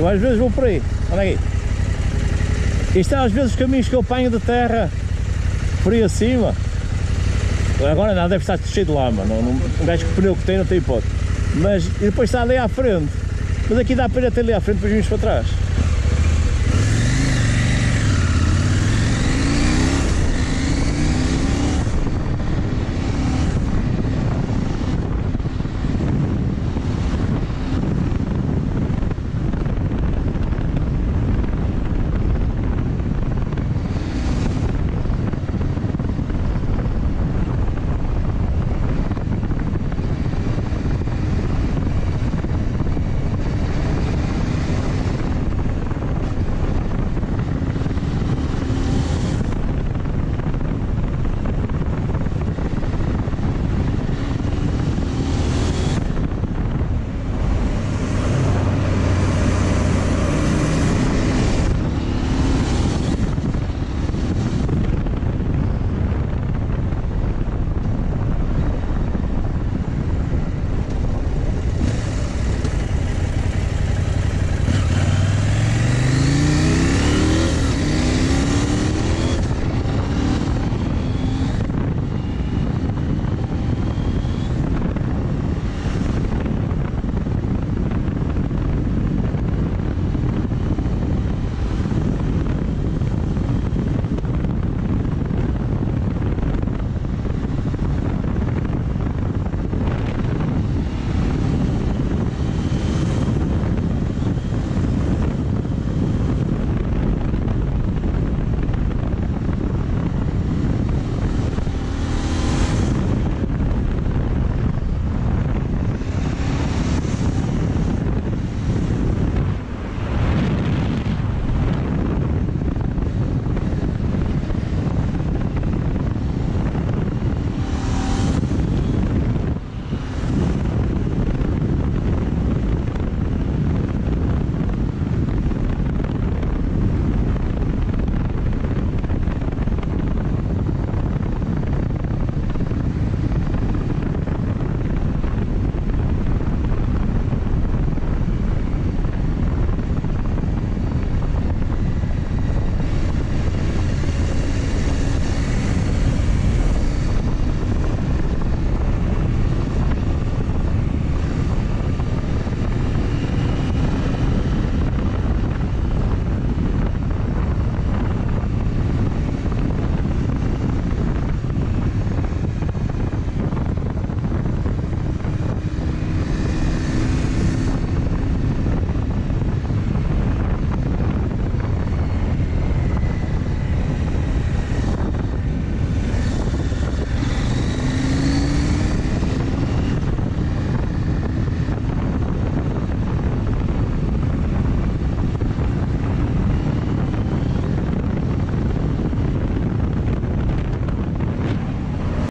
Eu às vezes vou por aí, olha aí. Isto é às vezes os caminhos que eu apanho de terra por aí acima. Agora não, deve estar cheio de lama, um gajo que o pneu que tem não tem hipótese. Mas e depois está ali à frente. Mas aqui dá para ir até ali à frente, depois vimos para trás.